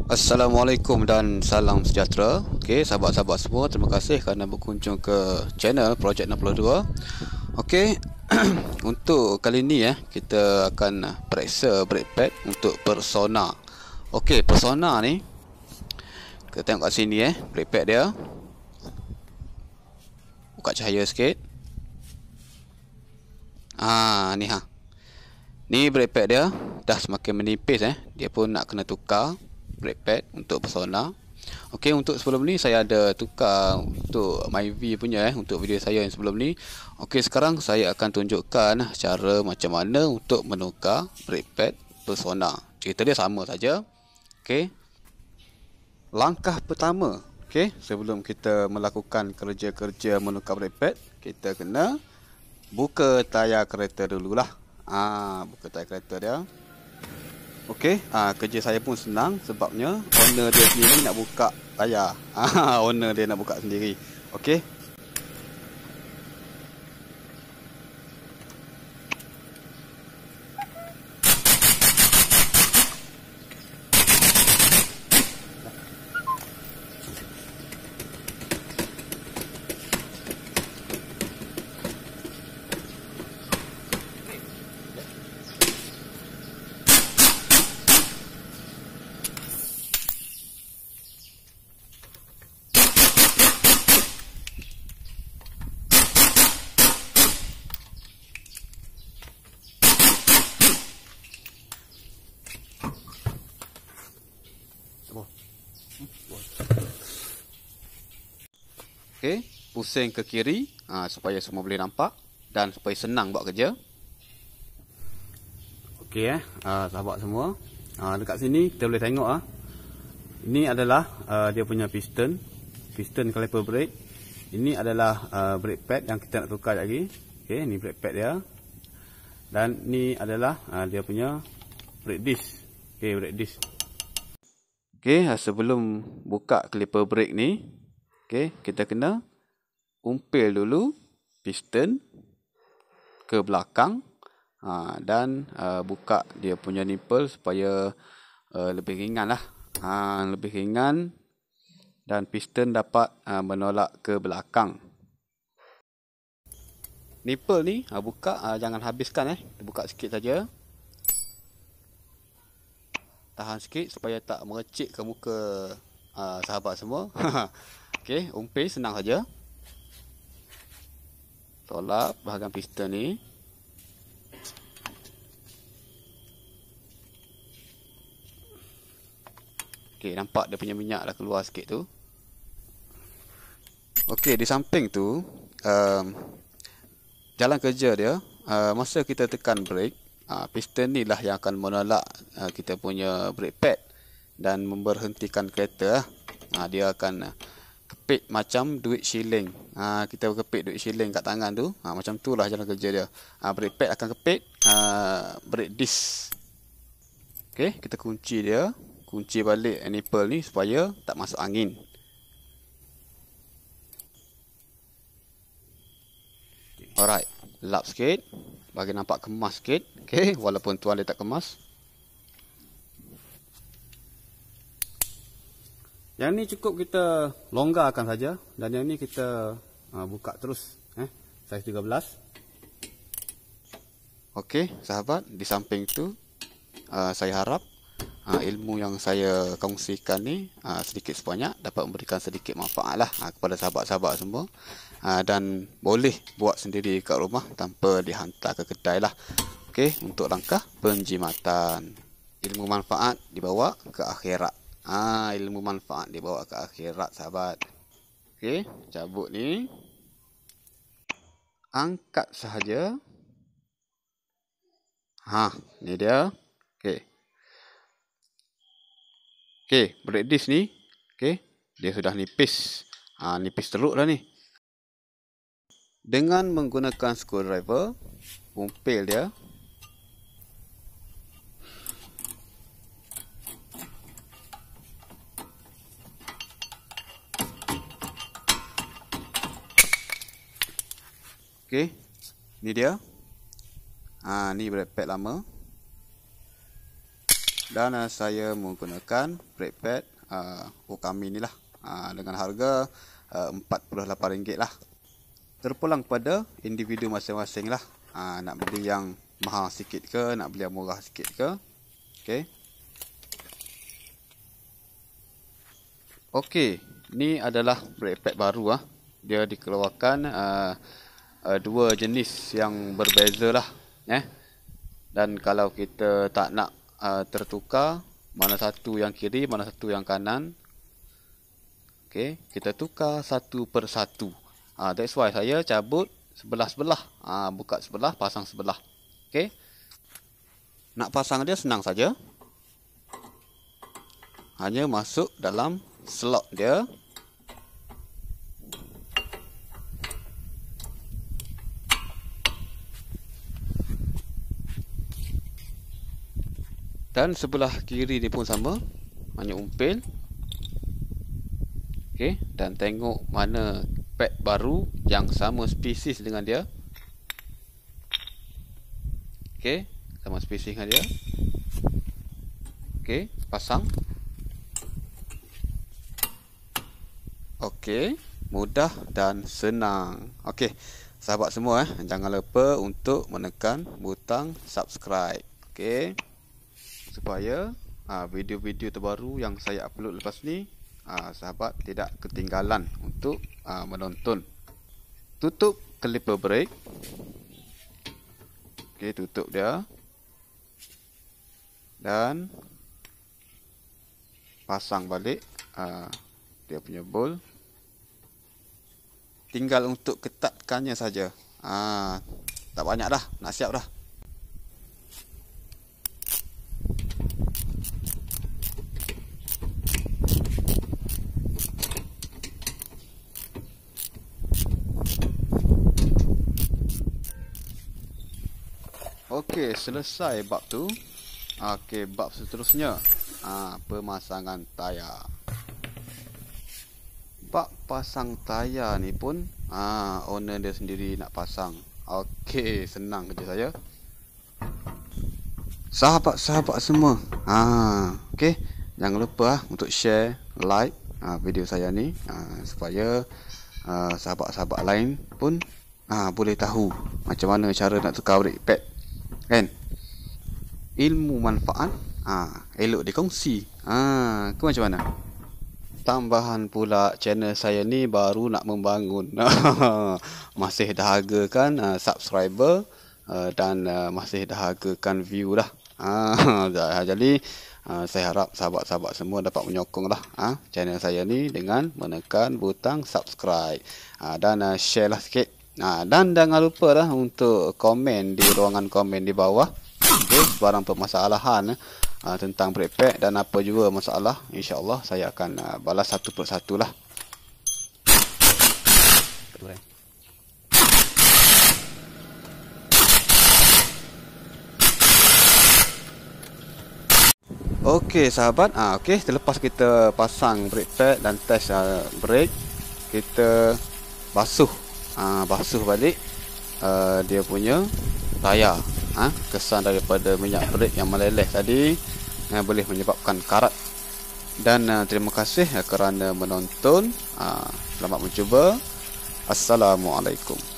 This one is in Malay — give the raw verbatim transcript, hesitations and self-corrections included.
Assalamualaikum dan salam sejahtera. Okey, sahabat-sahabat semua, terima kasih kerana berkunjung ke channel Project enam puluh dua. Okey, untuk kali ni ya, kita akan periksa brake pad untuk Persona. Okey, Persona ni kita tengok kat sini eh, brake pad dia. Buka cahaya sikit. Ah, ni ha. Ni brake pad dia dah semakin menipis eh. Dia pun nak kena tukar brake pad untuk Persona. Okey, untuk sebelum ni saya ada tukar untuk MyV punya eh, untuk video saya yang sebelum ni. Okey, sekarang saya akan tunjukkan cara macam mana untuk menukar brake pad Persona. Cerita dia sama saja. Okey. Langkah pertama, okey, sebelum kita melakukan kerja-kerja menukar brake pad, kita kena buka tayar kereta dululah. Ah, buka tayar kereta dia. Okey, ah, kerja saya pun senang sebabnya owner dia sendiri nak buka tayar. Ah, owner dia nak buka sendiri. Okey. Okey, pusing ke kiri ha, supaya semua boleh nampak dan supaya senang buat kerja. Okey eh, uh, sahabat semua, uh, dekat sini kita boleh tengok ah. Uh, ini adalah uh, dia punya piston, piston caliper brake. Ini adalah uh, brake pad yang kita nak tukar lagi. Okey, ni brake pad dia. Dan ni adalah uh, dia punya brake disc. Okey, brake disc. Okey, uh, sebelum buka caliper brake ni, okey, kita kena umpil dulu piston ke belakang ha, dan uh, buka dia punya nipple supaya uh, lebih ringan lah. Ha, lebih ringan dan piston dapat uh, menolak ke belakang. Nipple ni uh, buka, uh, jangan habiskan eh. Buka sikit saja. Tahan sikit supaya tak merecik ke muka uh, sahabat semua. Okey, umpil senang saja. Tolak bahagian piston ni. Okey, nampak dia punya minyak dah keluar sikit tu. Okey, di samping tu um, jalan kerja dia, uh, masa kita tekan brake, uh, piston ni lah yang akan menolak uh, kita punya brake pad dan memberhentikan kereta. Uh, dia akan uh, kepit macam duit shilling. Ha, kita kepit duit shilling kat tangan tu. Ha, macam tu lah jalan kerja dia. Ha, brake pad akan kepit uh, brake disc. Okey, kita kunci dia. Kunci balik nipple ni supaya tak masuk angin. Alright, lap sikit. Bagi nampak kemas sikit. Okey, walaupun tuan dia tak kemas. Yang ni cukup kita longgarkan saja, dan yang ni kita uh, buka terus eh saiz tiga belas. Okey, sahabat, di samping tu uh, saya harap uh, ilmu yang saya kongsikan ni uh, sedikit sebanyak dapat memberikan sedikit manfaat lah uh, kepada sahabat-sahabat semua, uh, dan boleh buat sendiri kat rumah tanpa dihantar ke kedai lah. Okey, untuk langkah penjimatan, ilmu manfaat dibawa ke akhirat. Ah, ilmu manfaat dibawa ke akhirat, sahabat. Okey, cabut ni. Angkat sahaja. Ha, ni dia. Okey. Okey, brake disc ni, okey, dia sudah nipis. Ha, nipis teruk dah ni. Dengan menggunakan screwdriver, umpil dia. Okey, ni dia. Ah, ni brake pad lama. Dan uh, saya menggunakan brake pad uh, Okami ni lah, uh, dengan harga uh, empat puluh lapan ringgit lah. Terpulang pada individu masing-masing lah, uh, nak beli yang mahal sikit ke, nak beli yang murah sikit ke. Okey. Okey, ni adalah brake pad baru ah. Dia dikeluarkan uh, uh, dua jenis yang berbeza lah, eh. Dan kalau kita tak nak uh, tertukar mana satu yang kiri, mana satu yang kanan, okey, kita tukar satu per satu. Ah, uh, that's why saya cabut sebelah-sebelah. Ah, uh, buka sebelah, pasang sebelah. Okey. Nak pasang dia senang saja. Hanya masuk dalam slot dia. Dan sebelah kiri ni pun sama, hanya umpil. Okey, dan tengok mana pad baru yang sama spesies dengan dia. Okey, sama spesies dengan dia. Okey, pasang. Okey, mudah dan senang. Okey, sahabat semua, eh, jangan lupa untuk menekan butang subscribe. Okey, supaya video-video uh, terbaru yang saya upload lepas ni, uh, sahabat tidak ketinggalan untuk uh, menonton. Tutup caliper brake. Okey, tutup dia. Dan pasang balik uh, dia punya bolt. Tinggal untuk ketatkannya saja. Ah, tak banyak dah, nak siap dah. Okey, selesai bab tu. Okey, bab seterusnya, ah, pemasangan tayar. Bab pasang tayar ni pun ah, owner dia sendiri nak pasang. Okey, senang kerja saya. Sahabat-sahabat semua, ah, okey, jangan lupa ah, untuk share, like ah, video saya ni, ah, supaya ah, sahabat-sahabat lain pun ah, boleh tahu macam mana cara nak tukar brake pad, kan? Ilmu manfaat ah, elok dikongsi. Ah, ke macam mana? Tambahan pula, channel saya ni baru nak membangun. Masih dahagakan uh, subscriber uh, dan uh, masih dahagakan view lah. Uh, jadi uh, saya harap sahabat-sahabat semua dapat menyokong lah uh, channel saya ni dengan menekan butang subscribe uh, dan uh, share lah sikit. Uh, dan jangan lupa lah untuk komen di ruangan komen di bawah. Okay, barang permasalahan uh, Uh, tentang brake pad dan apa juga masalah, insya-Allah saya akan uh, balas satu per satu lah. Okey sahabat, ah okey, selepas kita pasang brake pad dan test uh, brake, kita basuh uh, basuh balik uh, dia punya tayar. Ha, kesan daripada minyak brake yang meleleh tadi yang boleh menyebabkan karat. Dan uh, terima kasih uh, kerana menonton. Uh, selamat mencuba. Assalamualaikum.